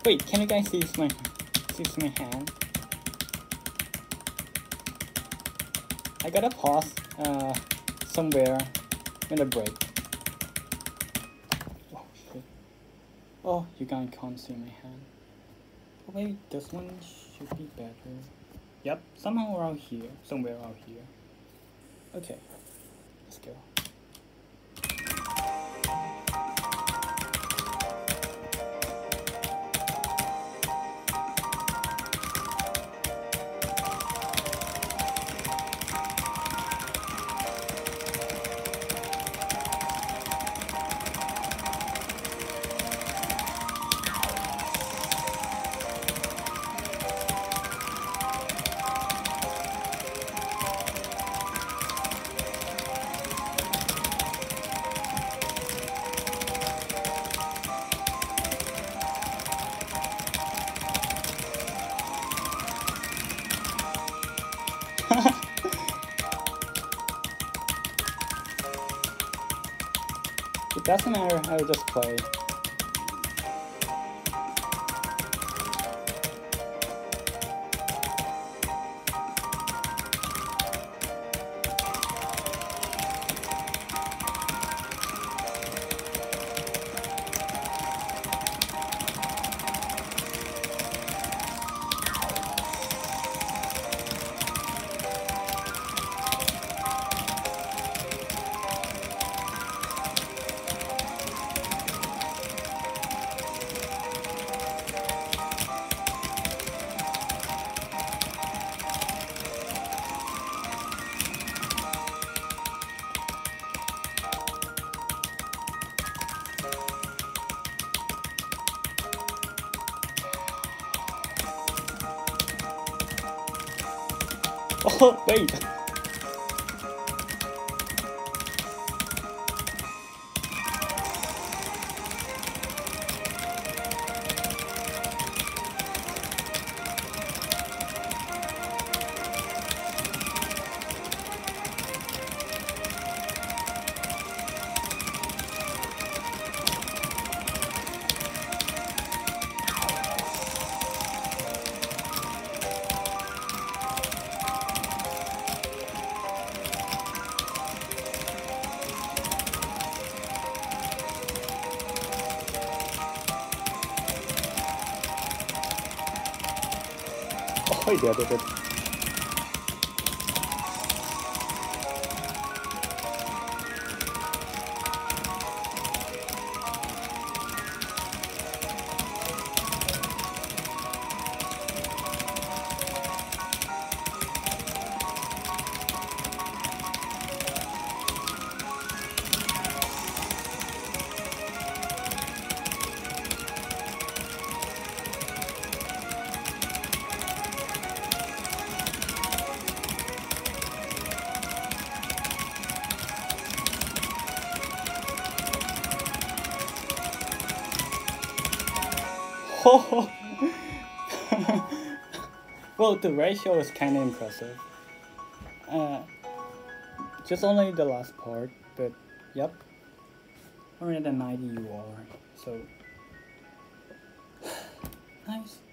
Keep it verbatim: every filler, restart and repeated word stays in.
Wait, can you guys see my see my hand? I gotta pause uh, somewhere in the break. Oh shit! Oh, you guys can't see my hand. Oh, wait, this one should be better. Yep, somehow around here, somewhere around here. Okay, let's go. It doesn't matter, I'll just play. Oh, wait! Oh, he did it. Oh. Well, the ratio is kind of impressive. Uh, just only the last part, but yep, one hundred ninety U R. So nice.